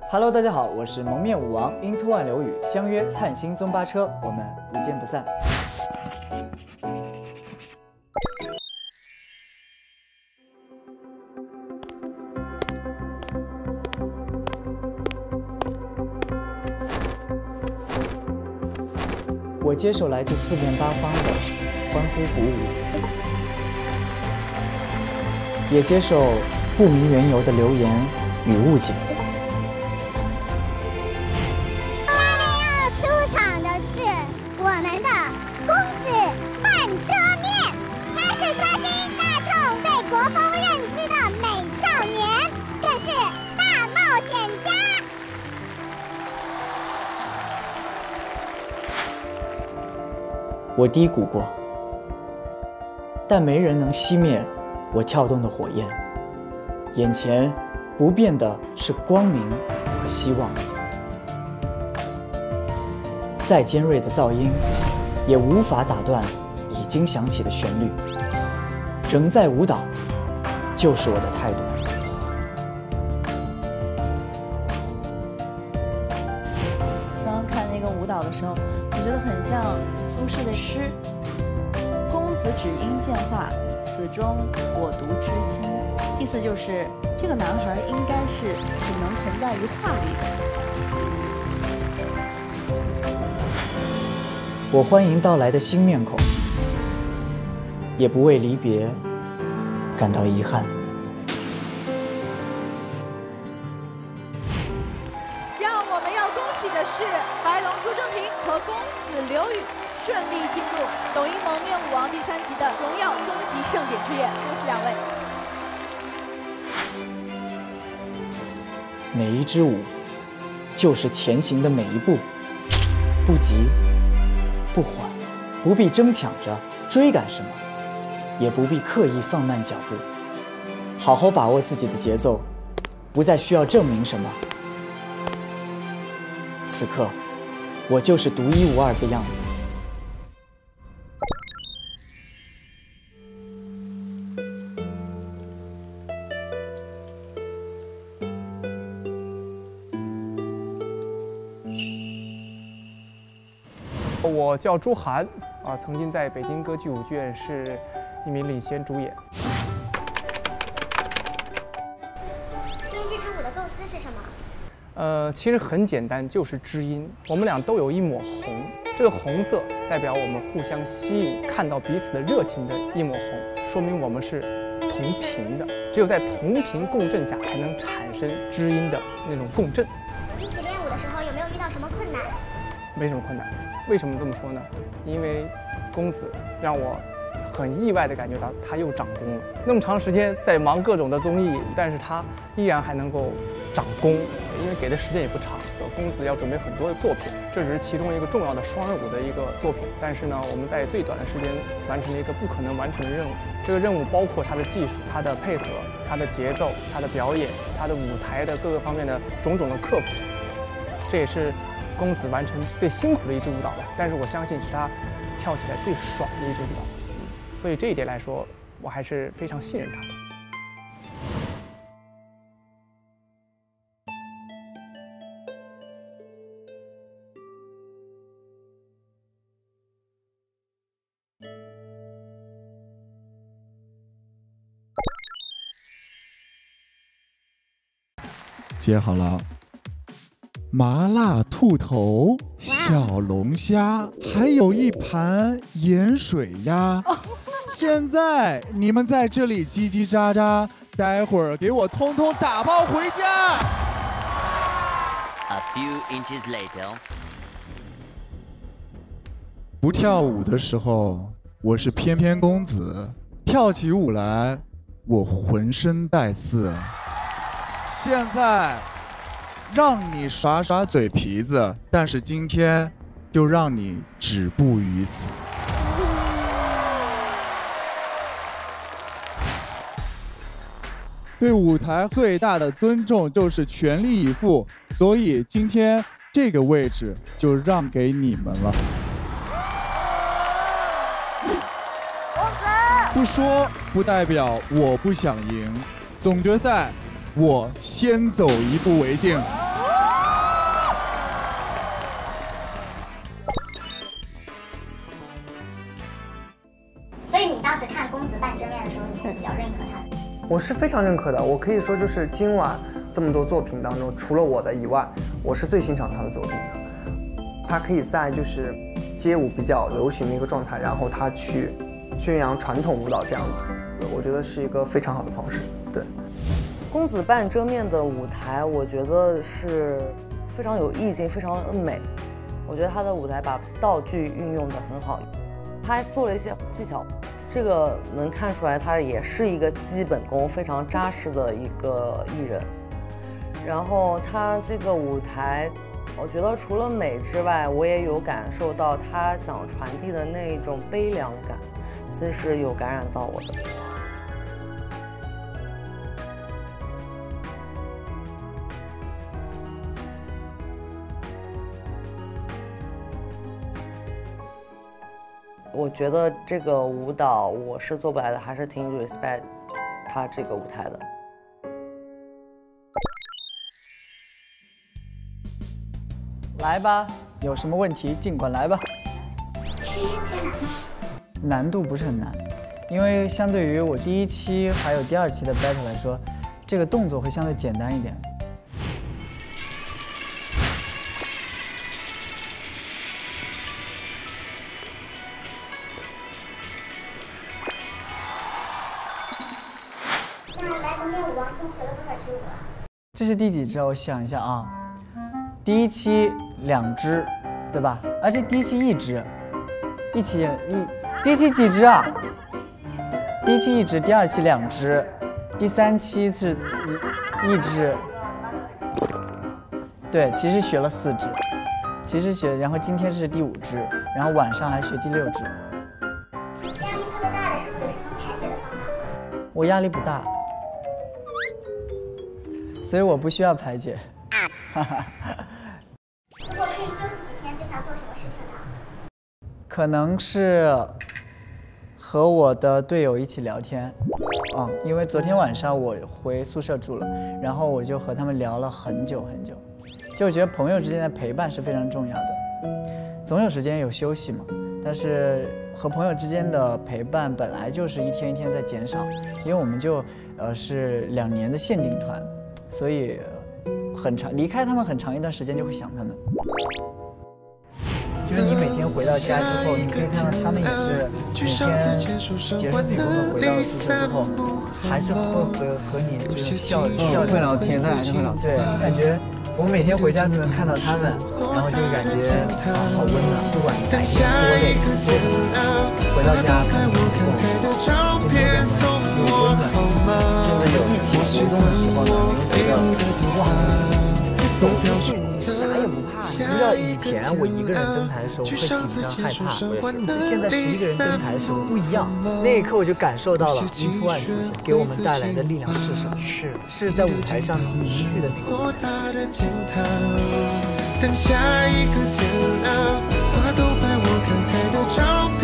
Hello， 大家好，我是蒙面舞王 Into One 刘宇，相约灿星宗巴车，我们不见不散。我接受来自四面八方的欢呼鼓舞，也接受不明缘由的流言与误解。 下面要出场的是我们的公子半遮面，他是刷新大众对国风认知的美少年，更是大冒险家。 我低谷过，但没人能熄灭我跳动的火焰。眼前不变的是光明和希望。再尖锐的噪音，也无法打断已经响起的旋律。仍在舞蹈，就是我的态度。 刚刚看那个舞蹈的时候，我觉得很像苏轼的诗：“公子只应见画，此中我独知亲。”意思就是这个男孩应该是只能存在于画里的。 我欢迎到来的新面孔，也不为离别感到遗憾。 让我们要恭喜的是白龙朱正廷和公子刘宇顺利进入抖音蒙面舞王第3集的荣耀终极盛典之夜，恭喜2位！ 每一支舞，就是前行的每一步，不急不缓，不必争抢着追赶什么，也不必刻意放慢脚步，好好把握自己的节奏，不再需要证明什么。此刻，我就是独一无二的样子。 我叫朱涵，曾经在北京歌剧舞剧院是一名领衔主演。 今天这支舞的构思是什么？ 其实很简单，就是知音。我们俩都有一抹红，这个红色代表我们互相吸引，看到彼此的热情的一抹红，说明我们是同频的。只有在同频共振下，才能产生知音的那种共振。 一起练舞的时候有没有遇到什么困难？ 没什么困难。为什么这么说呢？因为公子让我很意外地感觉到他又长功了。那么长时间在忙各种的综艺，但是他依然还能够长功，因为给的时间也不长。公子要准备很多的作品，这只是其中一个重要的双人舞的一个作品。但是呢，我们在最短的时间完成了一个不可能完成的任务。这个任务包括他的技术、他的配合、他的节奏、他的表演、他的舞台的各个方面的种种的克服。这也是公子完成最辛苦的一支舞蹈吧，但是我相信是他跳起来最爽的一支舞蹈，所以这一点来说，我还是非常信任他的。 接好了。麻辣兔头、小龙虾，还有一盘盐水鸭。现在你们在这里叽叽喳喳，待会儿给我通通打包回家。 A few inches later， 不跳舞的时候，我是翩翩公子；跳起舞来，我浑身带刺。现在。让你耍耍嘴皮子，但是今天就让你止步于此。对舞台最大的尊重就是全力以赴，所以今天这个位置就让给你们了。不说不代表我不想赢，总决赛我先走一步为敬。 我是非常认可的。我可以说，就是今晚这么多作品当中，除了我的以外，我是最欣赏他的作品的。他可以在就是街舞比较流行的一个状态，然后他去宣扬传统舞蹈这样子，我觉得是一个非常好的方式。对， 公子半遮面的舞台，我觉得是非常有意境，非常美。我觉得他的舞台把道具运用得很好，他还做了一些技巧，这个能看出来他也是一个基本功非常扎实的一个艺人。然后他这个舞台，我觉得除了美之外，我也有感受到他想传递的那种悲凉感，其实有感染到我的。我觉得这个舞蹈我是做不来的，还是挺 respect 他这个舞台的。 来吧，有什么问题尽管来吧。难度不是很难，因为相对于我第1期还有第2期的 battle 来说，这个动作会相对简单一点。 现在来从练舞王共学了多少支舞了？ 这是第几支？我想一下啊，第1期2支，对吧？啊，这第1期1支，第1期几支啊？第1期1支，第2期2支，第3期是1支。对，其实学了4支，然后今天是第5支，然后晚上还学第6支。 压力特别大的时候有什么排解的方法？ 我压力不大，所以我不需要排解。 如果可以休息几天，最想做什么事情呢？ 可能是和我的队友一起聊天，因为昨天晚上我回宿舍住了，然后我就和他们聊了很久很久。就我觉得朋友之间的陪伴是非常重要的，总有时间有休息嘛，但是和朋友之间的陪伴本来就是一天一天在减少，因为我们是2年的限定团，所以离开他们很长一段时间就会想他们。就是你每天回到家之后，你可以看到他们也是每天结束自己工作回到宿舍之后，还是会和你就是笑会聊天，他还是会聊天。对，感觉我每天回家都能看到他们，然后就感觉好温暖，不管白天多累，回到家看到之后，就会感觉有温暖。真的有一起活动的时候呢，你会觉得哇，走出去你啥也不怕。你知道以前我一个人登台的时候会紧张害怕，现在11个人登台的时候不一样。那一刻我就感受到了Into One出现给我们带来的力量是什么？是在舞台上凝聚的那个舞台。 等下一个天亮，花都by我看开的照片。